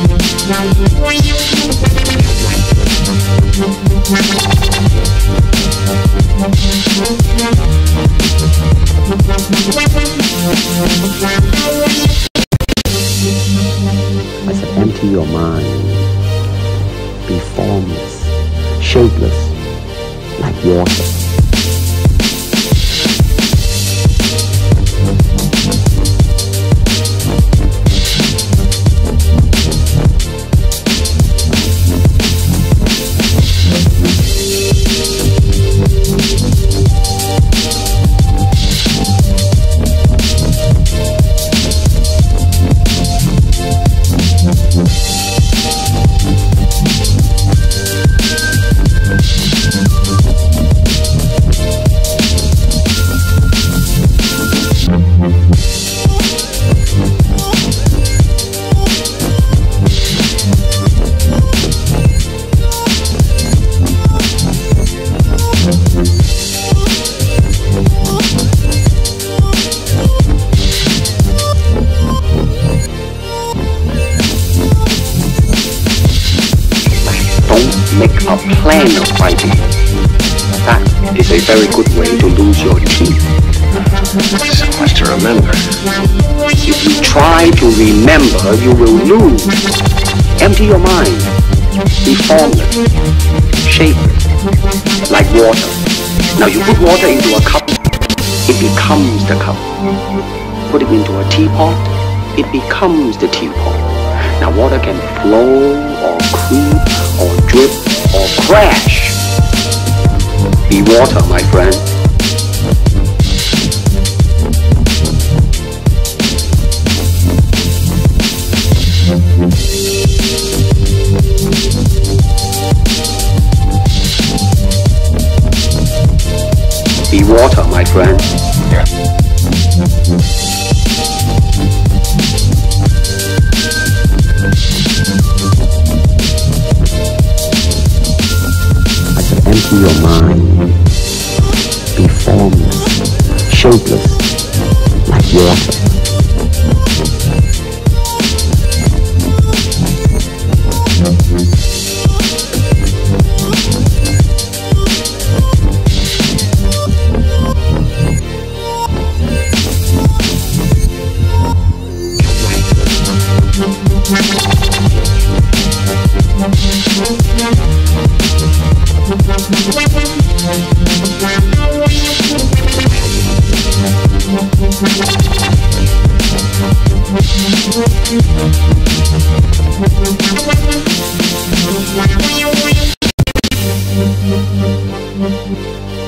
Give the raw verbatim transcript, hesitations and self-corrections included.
I said, empty your mind. Be formless, shapeless, like water. Make a plan of fighting. That is a very good way to lose your teeth. So much to remember. If you try to remember, you will lose. Empty your mind. Be formless, shapeless, like water. Now you put water into a cup, it becomes the cup. Put it into a teapot, it becomes the teapot. Now water can flow or creep or drip or crash. Be water, my friend. Be water, my friend. Yeah. Empty your mind. Be formless, shapeless, like water. Thank you.